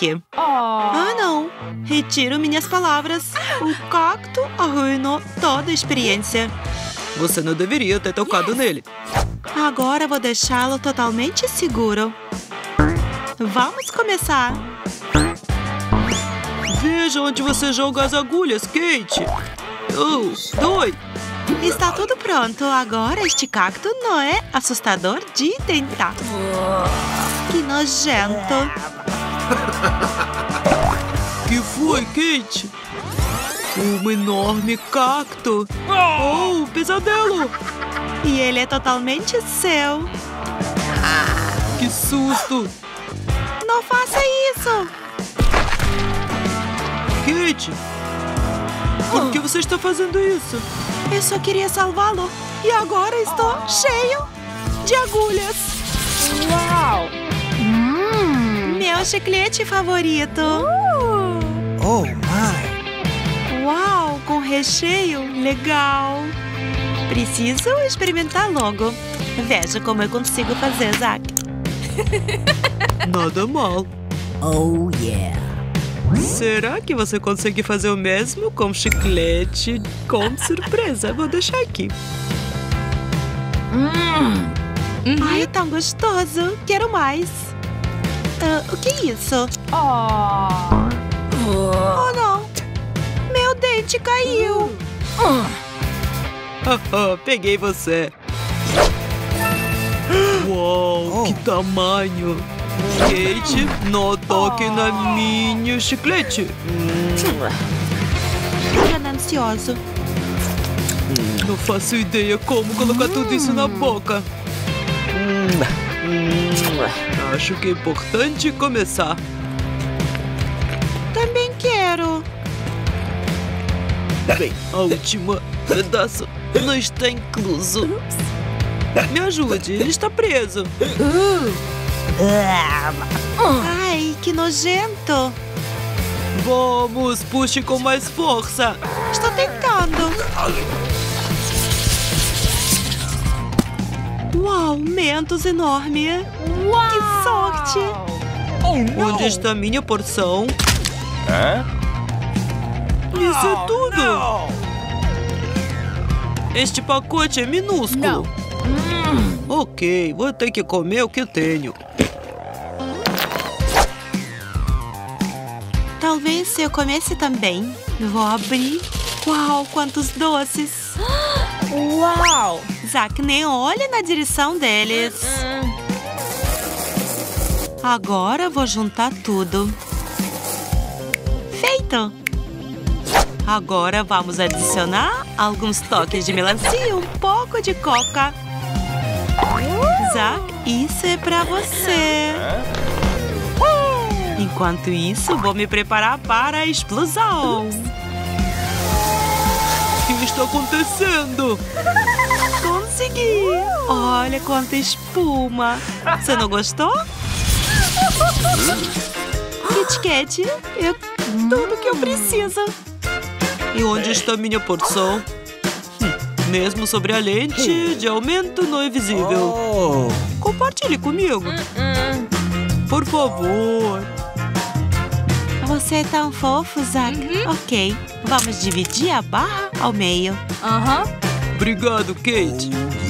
aqui. Ah, não. Retiro minhas palavras. O cacto arruinou toda a experiência. Você não deveria ter tocado nele. Agora vou deixá-lo totalmente seguro. Vamos começar. Veja onde você joga as agulhas, Kate. Dói. Está tudo pronto. Agora este cacto não é assustador de tentar. Que nojento. Que foi, Kate? Um enorme cacto. Oh, pesadelo. E ele é totalmente seu. Que susto. Não faça isso. Kate, por que você está fazendo isso? Eu só queria salvá-lo. E agora estou cheio de agulhas. Uau! Meu chiclete favorito. Oh, my! Uau, com recheio legal. Preciso experimentar logo. Veja como eu consigo fazer, Zack. Nada mal. Oh, yeah! Será que você consegue fazer o mesmo com chiclete com surpresa? Vou deixar aqui. Ai, tão gostoso. Quero mais. O que é isso? Oh, Oh, não. Meu dente caiu. Peguei você. Uau, que tamanho. Kate, não toque na minha chiclete. Ganancioso. Não faço ideia como colocar tudo isso na boca. Acho que é importante começar. Também quero. Bem, a última pedaço não está incluso. Me ajude, ele está preso. Ai, que nojento. Vamos, puxe com mais força. Estou tentando. Uau, mentos enorme. Que sorte. Onde está minha porção? Isso é tudo. Este pacote é minúsculo. Ok, vou ter que comer o que tenho. Talvez se eu comesse também. Vou abrir. Uau, quantos doces. uau! Zack, nem olhe na direção deles. Agora vou juntar tudo. Feito! Agora vamos adicionar alguns toques de melancia e um pouco de coca. Zack, isso é pra você. Enquanto isso, vou me preparar para a explosão. O que está acontecendo? Consegui! Olha quanta espuma! Você não gostou? Kit Kat, é tudo que eu preciso. E onde está minha porção? Mesmo sobre a lente de aumento não é visível. Oh! Compartilhe comigo. Por favor. Você é tão fofo, Zack. Ok, vamos dividir a barra ao meio. Obrigado, Kate.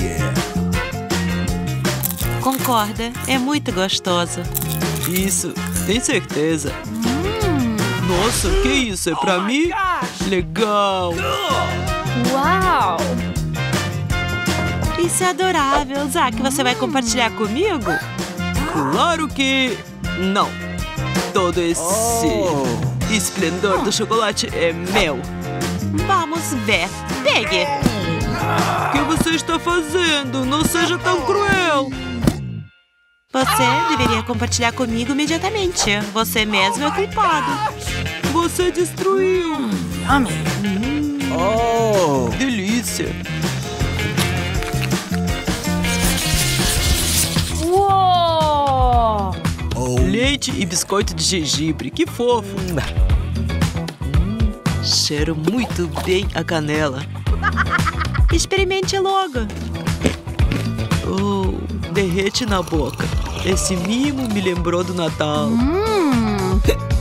Concorda? É muito gostoso. Isso, tem certeza. Nossa, que isso? É pra mim? Legal. Uau! Isso é adorável. Zack, você vai compartilhar comigo? Claro que não. Todo esse esplendor do chocolate é meu. Vamos ver. Pegue. O que você está fazendo? Não seja tão cruel. Você deveria compartilhar comigo imediatamente. Você mesmo é culpado. Você destruiu. Oh! Delícia. Uou! Leite e biscoito de gengibre. Que fofo. Cheiro muito bem a canela. Experimente logo. Oh, derrete na boca. Esse mimo me lembrou do Natal.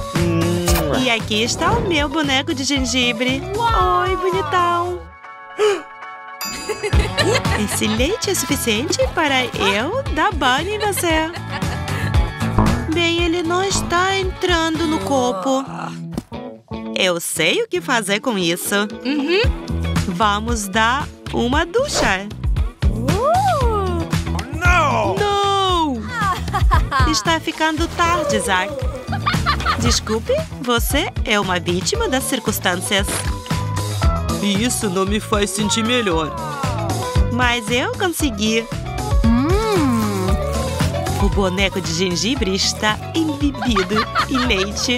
aqui está o meu boneco de gengibre. Oi, bonitão. Esse leite é suficiente para eu dar banho em você. Bem, ele não está entrando no copo. Eu sei o que fazer com isso. Vamos dar uma ducha. Não! Está ficando tarde, Zack. Desculpe, você é uma vítima das circunstâncias. E isso não me faz sentir melhor. Mas eu consegui. O boneco de gengibre está embebido em leite.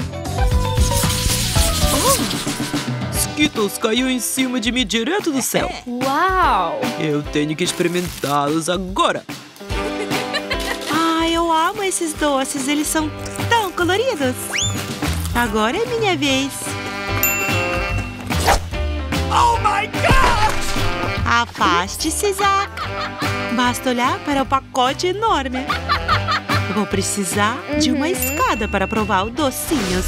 Skittles caiu em cima de mim direto do céu. Uau! Eu tenho que experimentá-los agora. Ah, eu amo esses doces. Eles são tão coloridos. Agora é minha vez. Oh my gosh! Afaste-se, Zack. Basta olhar para o pacote enorme. Vou precisar de uma escada para provar os docinhos.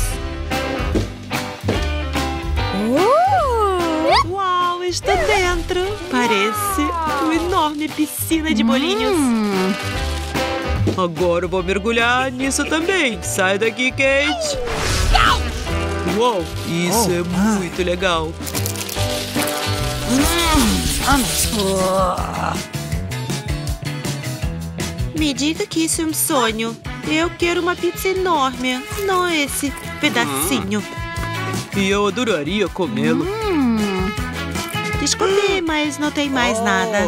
Uau, estou dentro. Parece uma enorme piscina de bolinhos. Agora eu vou mergulhar nisso também. Sai daqui, Kate. Uou, isso é muito legal. Me diga que isso é um sonho. Eu quero uma pizza enorme, não esse pedacinho. E eu adoraria comê-lo. Desculpe, mas não tem mais nada.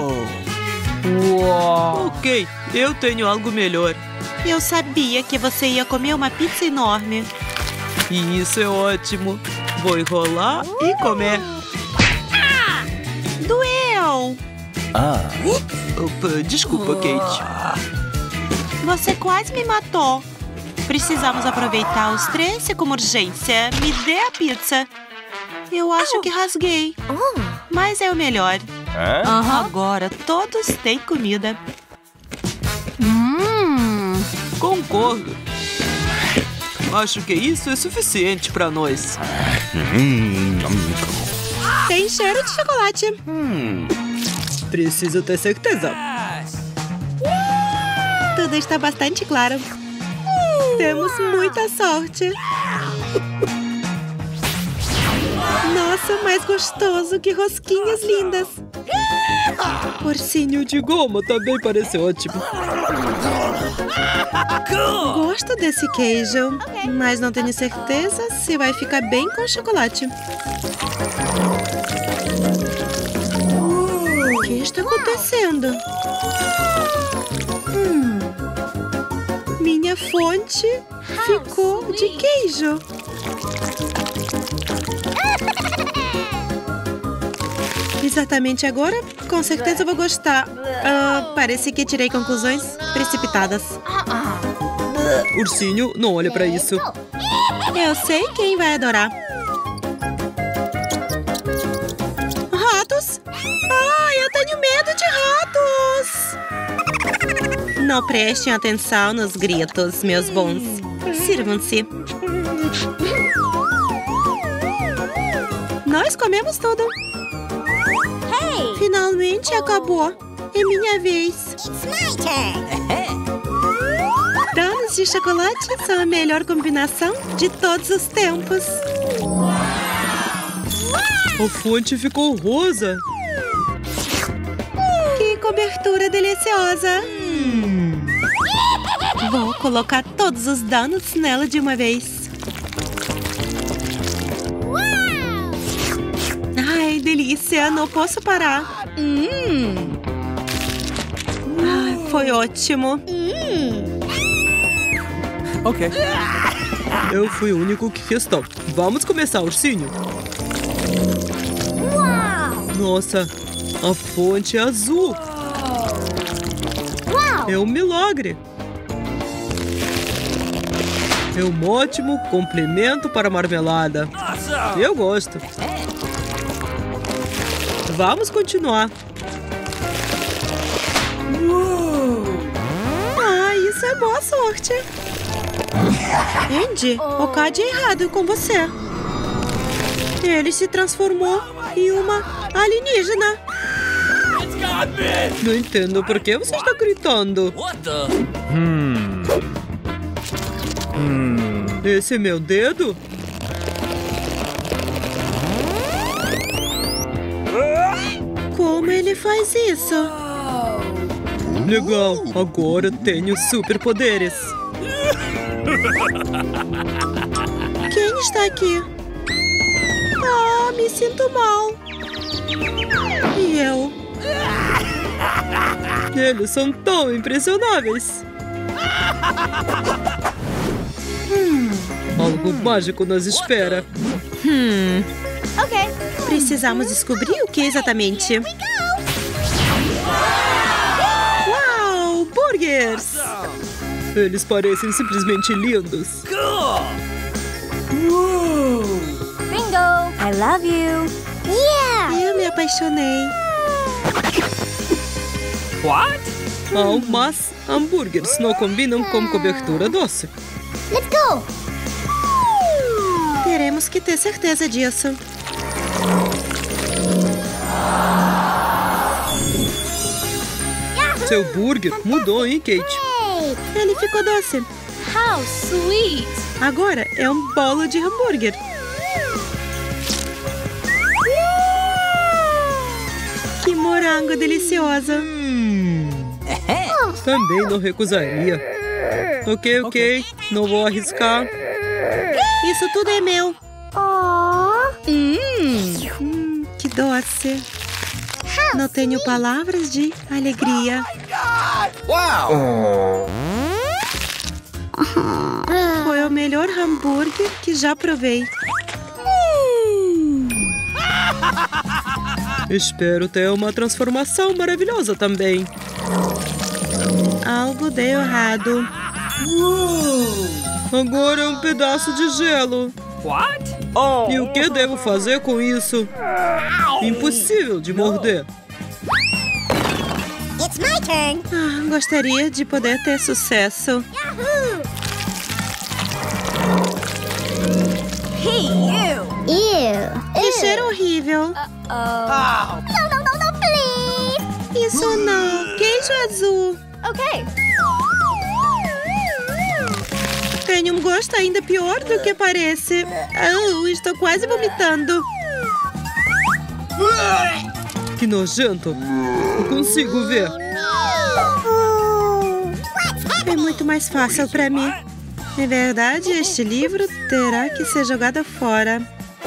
Ok, eu tenho algo melhor. Eu sabia que você ia comer uma pizza enorme. E isso é ótimo. Vou enrolar e comer. Doeu! Opa, desculpa, Kate. Você quase me matou. Precisamos aproveitar os 13 como urgência. Me dê a pizza. Eu acho que rasguei. Mas é o melhor. Agora todos têm comida. Concordo. Acho que isso é suficiente para nós. Tem cheiro de chocolate. Preciso ter certeza. Tudo está bastante claro. Temos muita sorte. Nossa, mais gostoso que rosquinhas lindas. Ursinho de goma também parece ótimo. Gosto desse queijo, mas não tenho certeza se vai ficar bem com chocolate. O que está acontecendo? Minha fonte ficou de queijo. Exatamente agora, com certeza vou gostar. Parece que tirei conclusões precipitadas. Ursinho, não olha para isso. Eu sei quem vai adorar. Ratos! Ai, eu tenho medo de ratos! Não prestem atenção nos gritos, meus bons. Sirvam-se. Nós comemos tudo. Finalmente acabou. É minha vez. Donuts de chocolate são a melhor combinação de todos os tempos. A fonte ficou rosa. Que cobertura deliciosa. Vou colocar todos os donuts nela de uma vez. Ai, delícia. Não posso parar. Ai, foi ótimo. Ok. Eu fui o único que restou. Vamos começar, ursinho. Nossa, a fonte é azul. É um milagre. É um ótimo complemento para a marmelada. Eu gosto. Vamos continuar. Ah, isso é boa sorte. Andy, o card é errado com você. Ele se transformou em uma alienígena. It's got me! Não entendo por que você está gritando. What the? Esse é meu dedo? Como ele faz isso? Legal, agora tenho superpoderes. Quem está aqui? Ah, me sinto mal. E eu? Eles são tão impressionáveis. Algo mágico nos espera. Precisamos descobrir o que exatamente. Uau, burgers! Eles parecem simplesmente lindos. Cool! Bingo! I love you. Eu me apaixonei. What? Mas hambúrgueres não combinam com cobertura doce. Teremos que ter certeza disso. Seu burger mudou, hein, Kate? Ele ficou doce. How sweet! Agora é um bolo de hambúrguer. Que morango delicioso. Também não recusaria. Ok. Não vou arriscar. Isso tudo é meu. Que doce. Não tenho palavras de alegria. Wow! Foi o melhor hambúrguer que já provei. Espero ter uma transformação maravilhosa também. Algo deu errado. Agora é um pedaço de gelo. What? E o que devo fazer com isso? Impossível de morder. Gostaria de poder ter sucesso. Que cheiro horrível. Isso não. Queijo azul. Tem um gosto ainda pior do que parece. Estou quase vomitando. Que nojento. Eu consigo ver. É muito mais fácil para mim. Na verdade, este livro terá que ser jogado fora.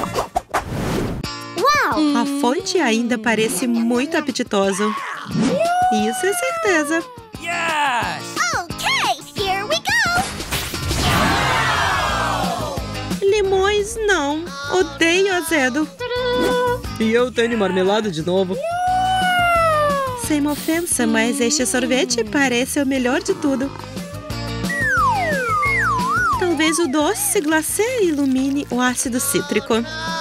A fonte ainda parece muito apetitoso. Isso é certeza. Yes! Limões, não. Odeio azedo. E eu tenho marmelada de novo. Sem ofensa, mas este sorvete parece o melhor de tudo. Talvez o doce glacê ilumine o ácido cítrico.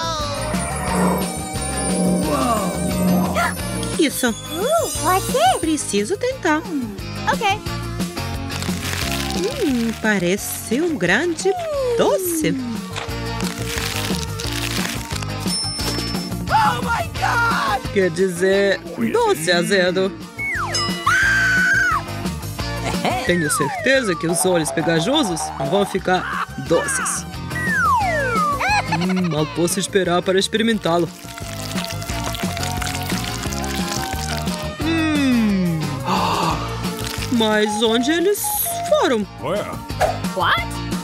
Isso. Preciso tentar. Parece um grande doce. Oh my God! Quer dizer, doce azedo. Tenho certeza que os olhos pegajosos vão ficar doces. Mal posso esperar para experimentá-lo. Mas onde eles foram? What?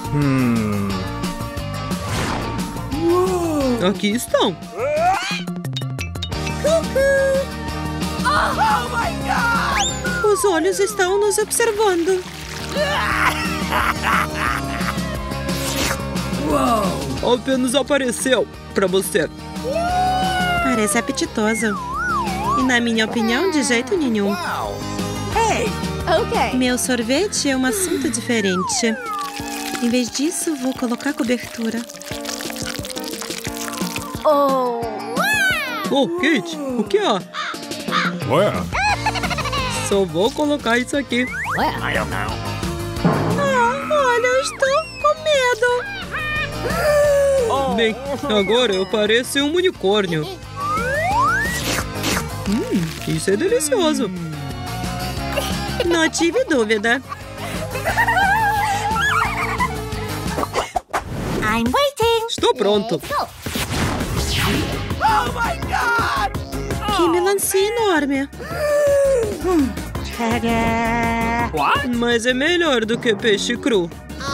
Aqui estão. Oh my God! Os olhos estão nos observando. Apenas apareceu para você. Parece apetitoso. E na minha opinião, de jeito nenhum. Wow! Hey! Meu sorvete é um assunto diferente. Em vez disso, vou colocar cobertura. Oh, Kate, o que há? Só vou colocar isso aqui. I don't know. Olha, eu estou com medo. Bem, agora eu pareço um unicórnio. Isso é delicioso. Não tive dúvida. I'm waiting. Estou pronto. Oh my God! Que melancia enorme. Mas é melhor do que peixe cru.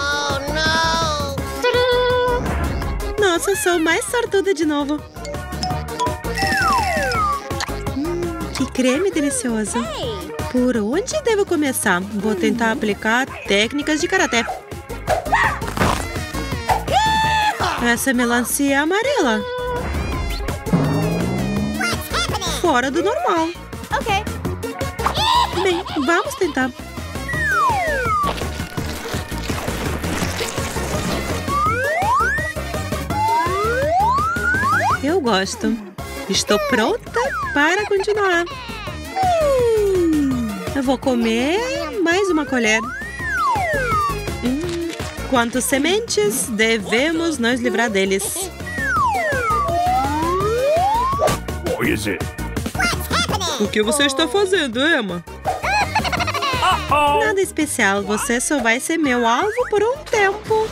Nossa, sou mais sortuda de novo. Que creme delicioso. Por onde devo começar? Vou tentar aplicar técnicas de karatê. Essa melancia é amarela. Fora do normal. Okay. Bem, vamos tentar. Eu gosto. Estou pronta para continuar. Eu vou comer mais uma colher. Quantas sementes devemos nos livrar deles? What is it? O que você está fazendo, Emma? Nada especial. Você só vai ser meu alvo por um tempo.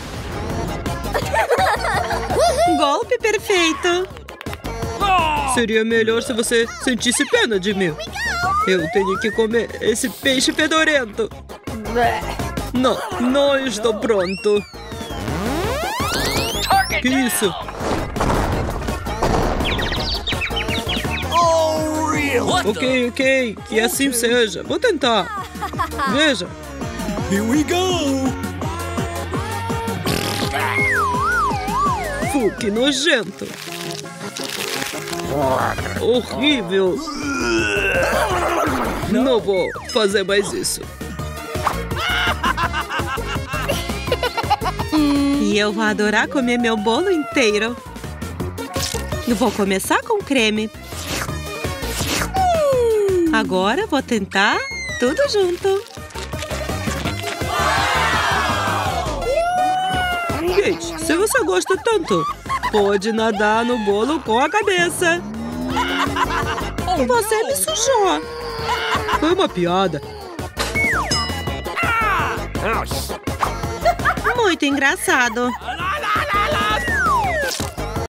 Golpe perfeito. Seria melhor se você sentisse pena de mim. Eu tenho que comer esse peixe fedorento. Não estou pronto. Que isso? Oh, real! Ok. Que assim seja. Vou tentar. Veja. Here we go! Que nojento. Horrível. Não vou fazer mais isso. E eu vou adorar comer meu bolo inteiro. Eu vou começar com creme. Agora vou tentar tudo junto. Kate, se você gosta tanto, pode nadar no bolo com a cabeça. Você me sujou. Foi uma piada. Ouch! Muito engraçado.